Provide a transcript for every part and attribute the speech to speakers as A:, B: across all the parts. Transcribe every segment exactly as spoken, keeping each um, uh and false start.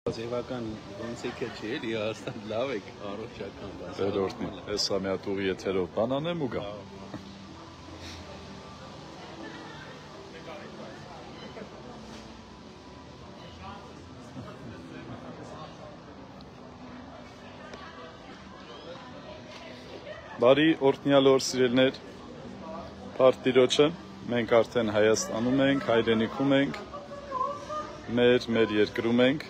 A: Ձևական ոնց է քեչի էլի հաստատ լավ եք առողջական բաց։
B: Երրորդն հեսա մի հատ ուղի եթերով բան անեմ ու գա։ Բարի օրհնյալ օր սիրելներ, Պարտիրոջը, մենք արդեն Հայաստանում ենք, հայրենիքում ենք, մեր մեր երկրում ենք։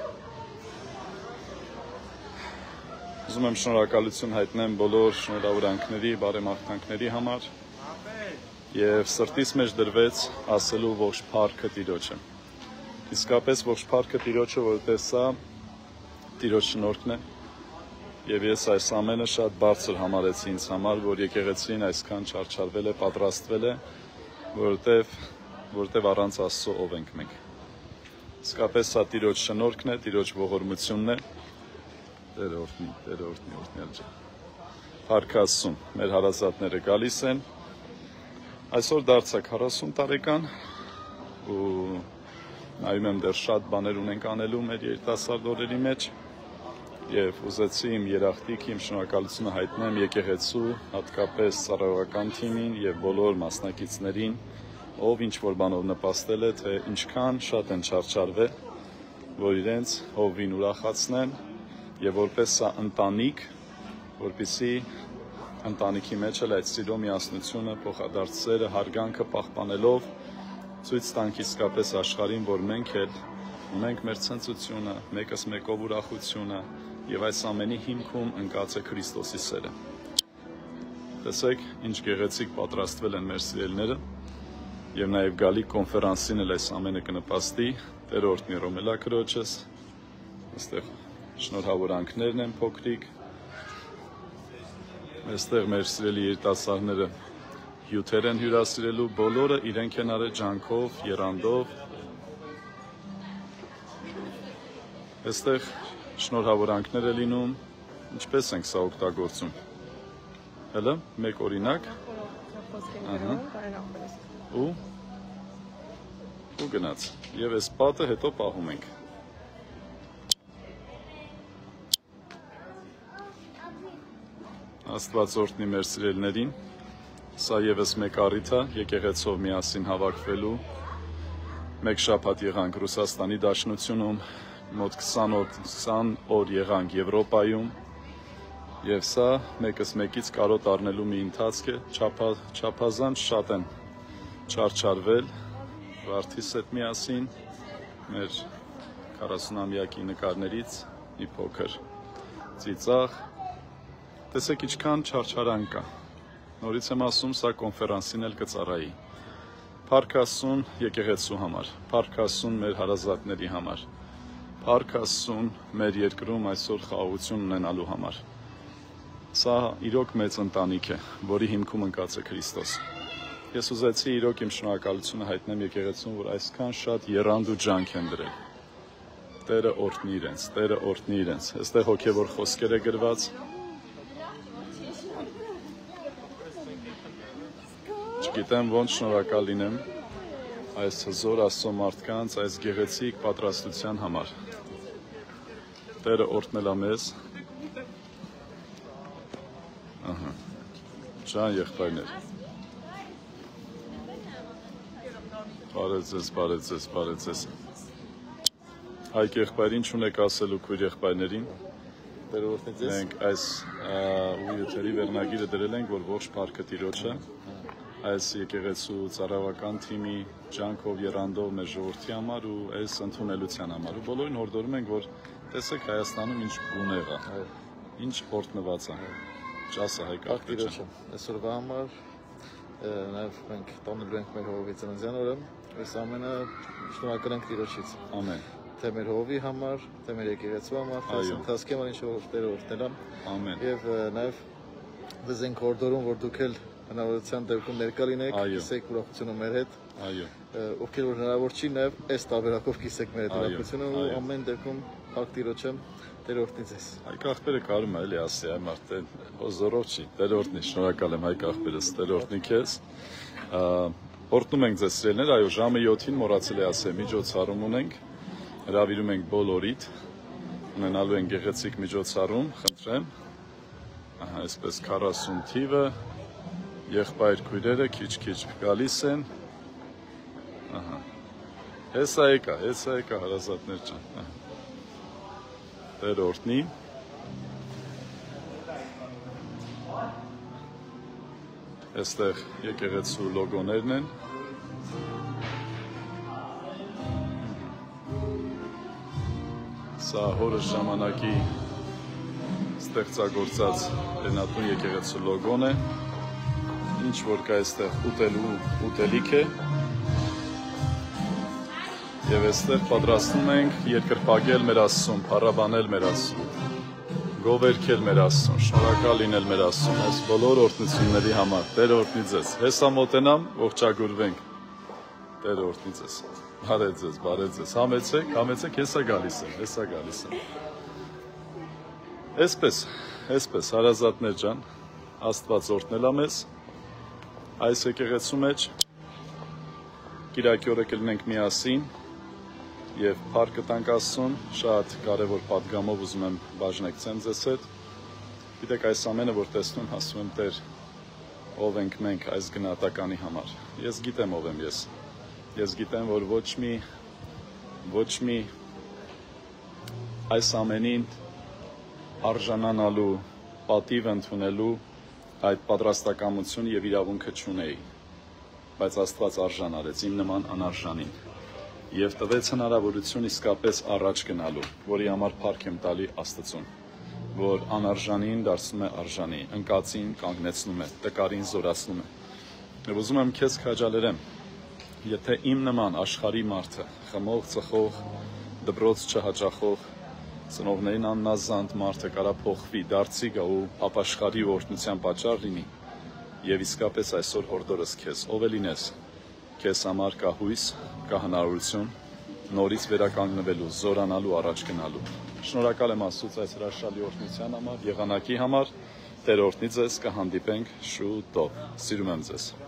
B: Ուզում եմ շնորհակալություն հայտնեմ բոլոր շնորհավորանքների, բարեմաղթանքների համար եւ սրտիս մեջ դրվեց ասելու ողջ փառքը Տիրոջը։ Իսկապես ողջ փառքը Տիրոջը, որովհետեւ սա Տիրոջ շնորհքն է եւ ես այս ամենը շատ բարձր համարեցի ինձ համար, որ եկեղեցին այսքան չարչարվել է, պատրաստվել է, որովհետեւ որովհետեւ առանց Աստծո ով ենք մենք։ Իսկապես սա Տիրոջ շնորհքն է, Տիրոջ ողորմությունն է։ Տերը օրհնի, Տերը օրհնի, օրհնյալ ջան։ Փառք Աստծուն, մեր հարազատները գալիս են։ Այսօր դարձա քառասուն տարեկան ու նայում եմ դեռ շատ բաներ ունենք անելու մեր երիտասարդ օրերի մեջ եւ ուզեցի իմ երախտիկ, իմ շնորհակալությունը հայտնեմ եկեղեցու, հատկապես ծառայողական թիմին եւ բոլոր մասնակիցներին, ով ինչ որ բանով նպաստել է, թե ինչքան շատ են չարչարվել, որ իրենց հովին ուրախացնեն եւ որպես սա ընտանիք, որպեսզի ընտանիքի մեջ էլ այդ սիրո միասնությունը, փոխադարձերը, հարգանքը պահպանելով ցույց տանք իսկապես աշխարհին, որ մենք էլ ունենք մեր ցնծությունը, մեկս մեկով ուրախությունը եւ այս ամենի հիմքում ընկած է Քրիստոսի սերը։ Տեսեք, ինչ գեղեցիկ պատրաստվել են մեր սիրելիները եւ նաեւ գալի կոնֆերանսին էլ այս ամենը կնպաստի, Տեր օրհնի Ռոմելա քրոջս, այստեղ շնորհավորանքներն են փոքրիկ, այստեղ մեր սիրելի երիտասարդները հյութեր են հյուրասիրելու, բոլորը իրենք են արել ջանքով, եռանդով, այստեղ շնորհավորանքներ է լինում, ինչպես ենք սա օգտագործում։ Հələ մեկ օրինակ։ Ահա։ Ու ու գնաց։ Եվ այս պատը հետո պահում ենք։ Աստված օրհնի մեր սիրելիներին։ Սա եւս մեկ առիթ է եկեղեցով միասին հավաքվելու։ Մեկ շաբաթ եղանք Ռուսաստանի Դաշնությունում, մոտ քսան օր եղանք Եվրոպայում եւ սա մեկս մեկից կարոտ առնելու մի ընթացք է, չափազանց շատ են չարչարվել Վարդիս հետ միասին մեր քառասունամյակի նկարներից մի փոքր ծիծաղ, տեսեք ինչքան չարչարանք կա, նորից եմ ասում, սա կոնֆերանսին էլ կծառայի, փառք Աստծուն եկեղեցու համար, փառք Աստծուն մեր հարազատների համար, փառք Աստծուն մեր երկրում այսօր խաղաղություն ունենալու համար։ Սա իրոք մեծ ընտանիք է, որի հիմքում ընկած է Քրիստոս։ Ես ուզեցի իրոք իմ շնորհակալությունը հայտնեմ եկեղեցուն, որ այսքան շատ եռանդ ու ջանք են դրել։ Տերը օրհնի իրենց, Տերը օրհնի իրենց։ Այստեղ հոգևոր խոսքեր է գրված։ Չգիտեմ ոնց շնորհակալ լինեմ այս հզոր Աստծո մարդկանց, այս գեղեցիկ պատրաստության համար։ Տերը օրհնելա մեզ։ Ահա։ Ջան եղբայրներ։ Բարև ձեզ, բարև ձեզ, բարև ձեզ։ Հայկ եղբայրին չունեք ասելու քույր եղբայրներին։ Տերը օրհնի ձեզ։ Մենք այս ուղիաթերի վերնագիրը դրել ենք, որ ողջ փառքը Տիրոջը այս եկեղեցու ծառայողական թիմի ջանքով եռանդով մեր ժողովրդի համար ու այս ընդունելության համար։ Ու բոլորին հորդորում ենք, որ տեսեք Հայաստանում ինչ գունեղ է, ինչ օրհնված է։ Ճասը Հայկ Աղբեջան։
C: Այսօրվա համար նաև մենք տոնելու ենք մեր հողովի ծննդյան օրը, այս ամենը շնորհակալ ենք Տիրոջից։
B: Ամեն։
C: Թե մեր հողովի համար, թե մեր եկեղեցու համար, թե ընթացքի համար, ինչ որ Տերը օրհնել է։
B: Ամեն։
C: Եվ նաև դες ենք հորդորում, որ դուք էլ հնարավորության դեպքում ներկա լինեք, կիսեք ուրախությունը մեր հետ։
B: Այո։
C: Ովքեր որ հնարավոր չի, նաև այս տարբերակով կիսեք մեր հետ ուրախությունը ու ամեն դեպքում փառք Տիրոջը, Տեր օրհնի ձեզ։
B: Հայկ աղբերը կարում է էլի ասի, այ մարդը հոզորով չի, Տեր օրհնի, շնորհակալ եմ Հայկ աղբերս, Տեր օրհնի քեզ։ Օրհնում ենք ձեզ սիրելիներ, այո, ժամը յոթին մոռացել էի ասել, միջոցառում ունենք, հրավիրում ենք բոլորիդ, ունենալու են գեղեցիկ միջոցառում, խնդրեմ, ահա այսպես քառասուն թիվը, եղբայր քույրերը քիչ-քիչ գալիս են, ահա, հեսա եկա, հեսա եկա հարազատներ ջան, Տեր օրհնի, այստեղ եկեղեցու լոգոներն են, Սա հորս ժամանակի ստեղծագործած Լենատուն եկեղեցու լոգոն է, ինչ որ կա այստեղ ուտելու ուտելիք է, եւ այստեղ պատրաստում ենք երկրպագել մեր Աստծուն, փառաբանել մեր Աստծուն, գովերքել մեր Աստծուն, շնորհակալ լինել մեր Աստծուն, այս բոլոր օրհնությունների համար, Տեր օրհնի ձեզ, հեսա մոտենամ, ողջագուրվենք, Տեր օրհնի ձեզ, բարև ձեզ, բարև ձեզ, համեցեք, համեցեք, հեսա գալիս եմ, հեսա գալիս եմ, այսպես, այսպես, հարազատներ ջան, Աստված օրհնելա մեզ, այս եկեղեցու մեջ, կիրակի օրը կլինենք միասին, եւ փառք տանք Աստծուն, շատ կարեւոր պատգամով ուզում եմ բաժնեկցեմ ձեզ հետ։ Գիտեք, այս ամենը որ տեսնում, ասում եմ Տեր, ով ենք մենք այս գնահատականի համար։ Ես գիտեմ ով եմ ես։ Ես գիտեմ, որ ոչ մի ոչ մի այս ամենին արժանանալու, պատիվ ընդունելու այդ պատրաստակամություն եւ իրավունքը չունեի։ Բայց Աստված արժան արեց իմ նման անարժանին։ Եվ տվեց հնարավորություն իսկապես առաջ գնալու, որի համար փառք եմ տալի Աստծուն, որ անարժանին դարձնում է արժանի, ընկածին կանգնեցնում է, տկարին զորացնում է։ Եվ ուզում եմ քեզ քաջալերեմ, եթե իմ նման աշխարհի մարդը, խմող, ծխող, դպրոց չհաճախող, ծնողներին աննազանդ մարդը կարա փոխվի, դարձի գա ու ապաշխարի ու օրհնության պատճառ լինի, եւ իսկապես այսօր հորդորս քեզ, ով է լինես, քեզ համար կա հույս, կա հնարավորություն նորից վերականգնվելու, զորանալու, առաջ գնալու։ Շնորհակալ եմ Աստծուց այս հրաշալի օրհնության համար, եղանակի համար, Տեր օրհնի ձեզ, կհանդիպենք շուտով։ Սիրում եմ ձեզ։